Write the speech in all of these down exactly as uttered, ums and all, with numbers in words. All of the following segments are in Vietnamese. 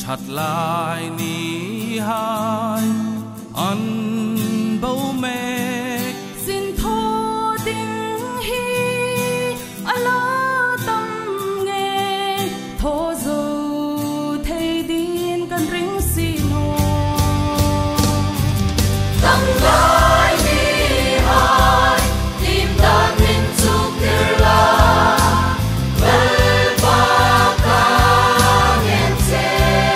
Laldatlien Nihai an bầu mê xin thô tình hi ala tâm nghe thô dầu thầy điên cần ring xin hồ Damlai Nihai tim ta min chuk tir la vel pa ka ngen che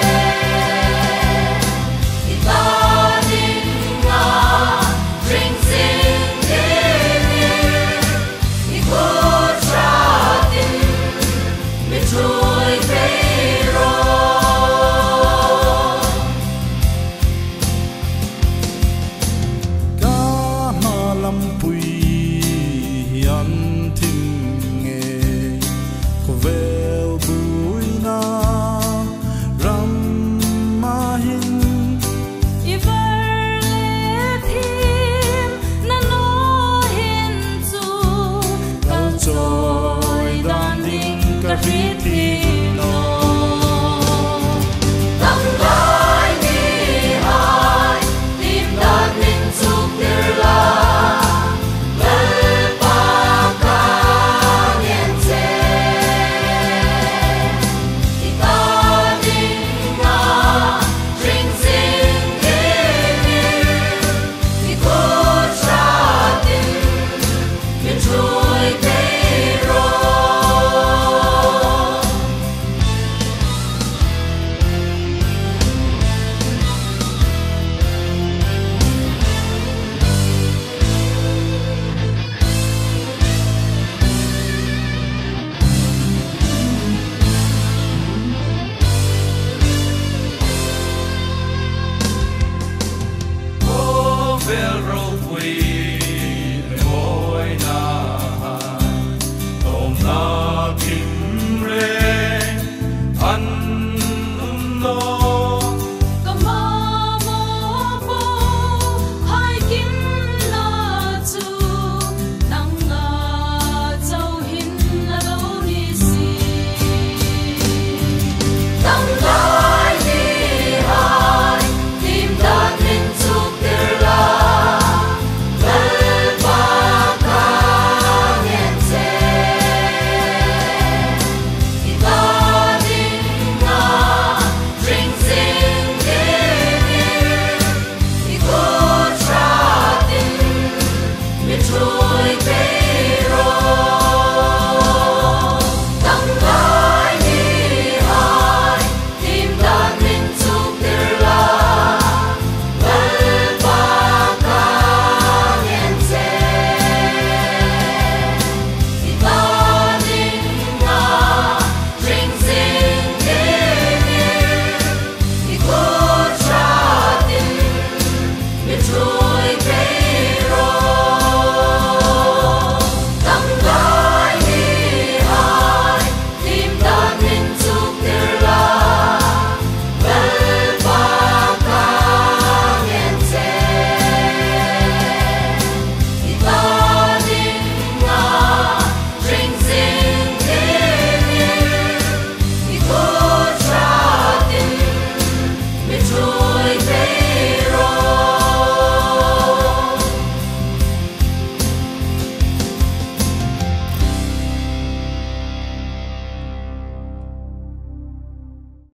ita ning nga ring sing ni ni ko tra tin mi trôi về rồi ca ma lam pui hian thim nghe ko vel bui na ram ma hin i ver le thim na no hin chu kal choi dan ding ka ri thi